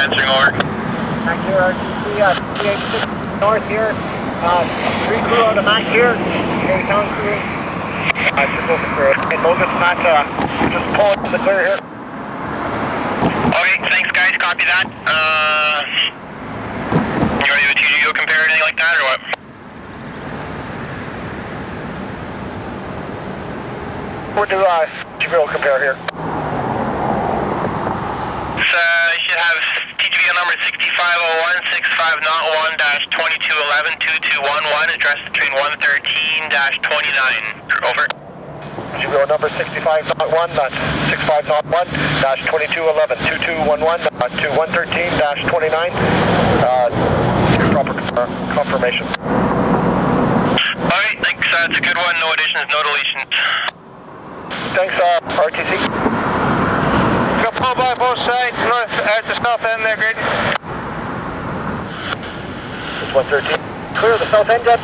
answering over. Back here, RTC, 86 north here. 3 crew out of Mac here. Here, town crew. Just open for it. And Logan, Matt, just pulling the clear here. Okay, thanks guys, copy that. You ready to do a TGO compare or anything like that, or what? We'll do TGO compare here. You should have TGO number 6501-6501-2211-2211, address between 113-29. Over. TGO number 6501, that's 6501-2211-2211-2113-29. Proper confirmation. Alright, thanks, that's a good one, no additions, no deletions. Thanks, RTC. Go pull by both sides, north at the south end there, Graydon. It's 113. Clear the south end, Jed.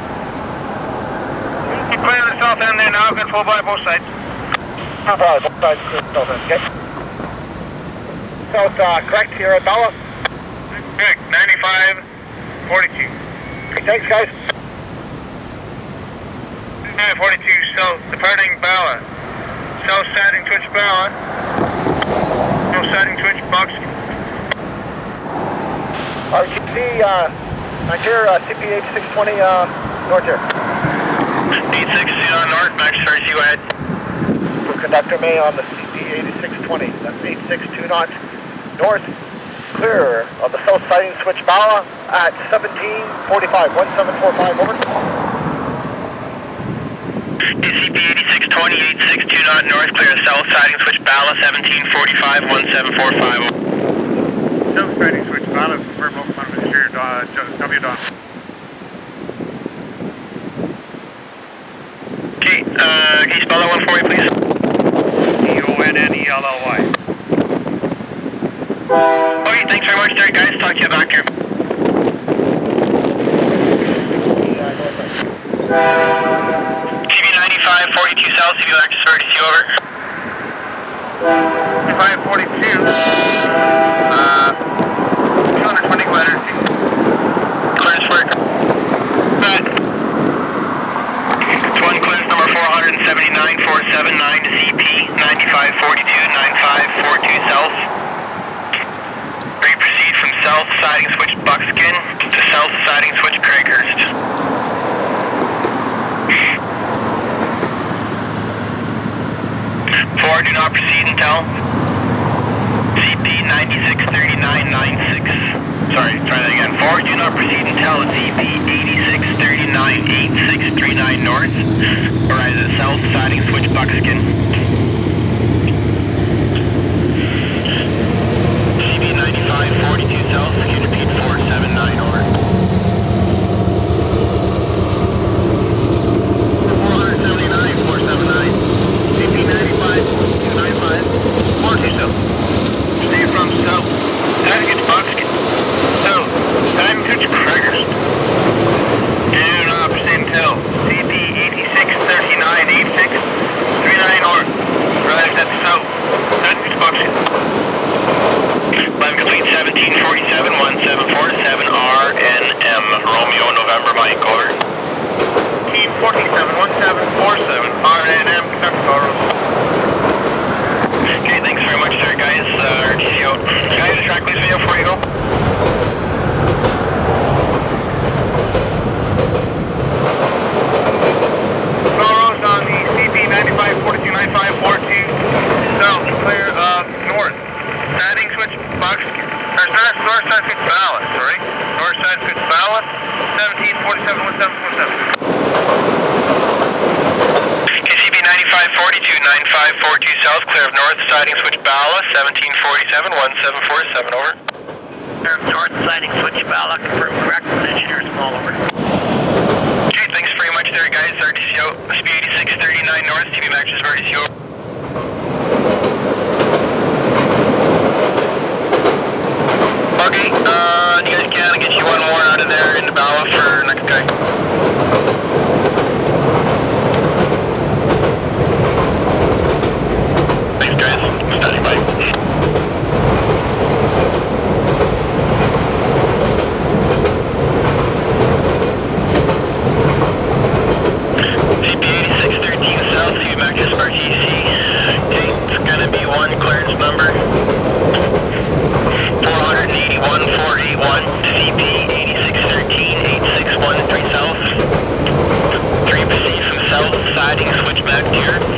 Clear the south end there now, good pull by both sides. Both sides, clear the south end, okay. South, correct, here at Bala. Correct, 95-42. Okay, thanks, guys. 42 south, departing Bala. South siding switch Bala. South siding switch Buckskin. RTC, back here, CP 8620, north here. 86 on north, Max 30, go ahead. For Conductor May on the CP 8620, that's 862 knots north. Clear of the south siding switch Bala at 1745, 1745, over. CP 8620, 862 knot north, clear of south siding switch Bala, 1745, 1745. South siding switch Bala, confirm open on Mr. W. Don. Okay, can you spell that one for me, please? D-O-N-N-E-L-L-Y. Okay, thanks very much there, guys. Talk to you back here. TV 9542 South, CVO access for RTC, over. 9542. 220 letters. Clearance for it. It's one clearance number 479-479 to CP 9542-9542 South. Proceed from south siding switch Buckskin to south siding switch Craighurst. Forward, do not proceed until CP 963996. Sorry, try that again. Forward, do not proceed until CP 86398639 north. Arrive at south siding switch Buckskin. CP 9542 south, can you repeat 479 over. 479, 479. CP 95 295 40 south. Stay from south. Siding switch Buckskin. South. Siding switch Craighurst. Do not proceed until CP 86398639 north. Arrive at south. Siding switch Buckskin. Climb complete 1747 1747 RNM Romeo November Mike, over. 1747 1747 RNM conductor Bala. Okay, thanks very much there, guys. RTC out. Can I get a track please video before you go? Rose on the CP 9542-9542 south, clear of north. Siding switch Buckskin. There's north side switch Bala, sorry. North side switch Bala, 1747-1747. KCB 9542-9542 south, clear of north siding switch Bala, 1747-1747, over. North siding switch Bala, confirm correct, engineer small, over. Okay, thanks very much there, guys. RTC out. Speed 8639 north, TV matches for RTC over. Okay, you guys can get you one more out of there in the Bala for next guy. Thanks, guys. Standing by. back to RTC. Okay, it's gonna be one clearance number 481-481 CP 8613-8613 south. 3 proceed from south, siding, switch back to your